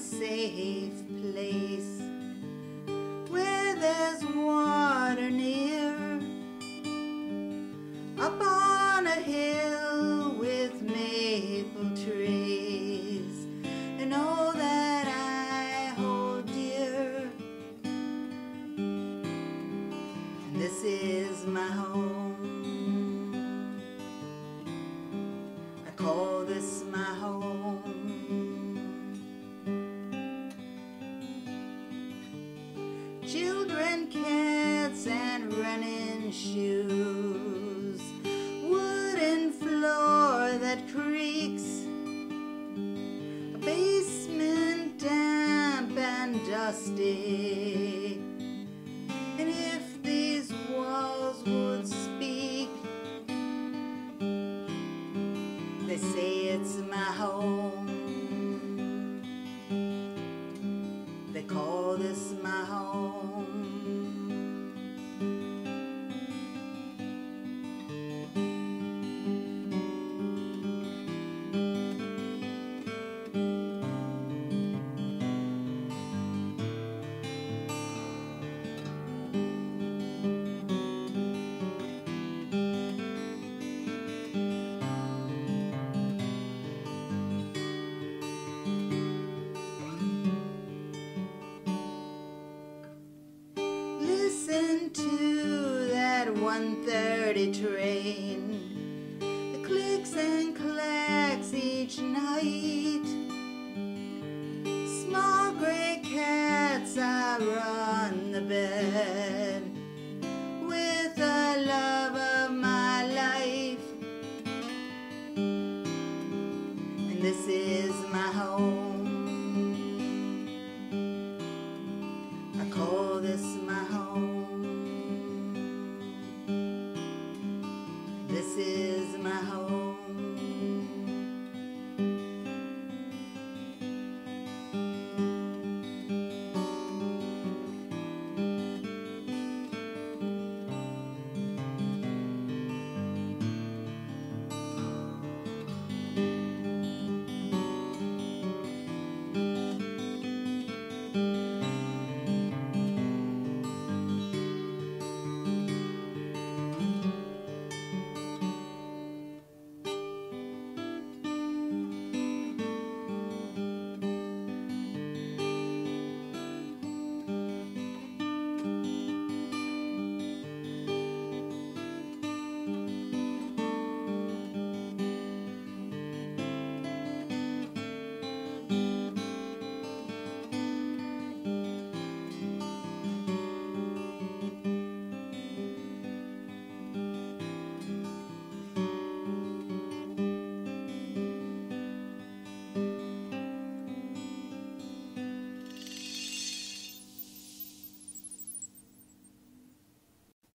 safe place where there's water near, up on a hill with maple trees, and all that I hold dear. And this is my home. I call this my home. Children, cats, and running shoes, wooden floor that creaks, a basement damp and dusty, and if these walls would speak, they say it's my home. They call this my home. Listen to that 1:30 train, it clicks and clacks each night. Small gray cats are on the bed with the love of my life. And this is my home.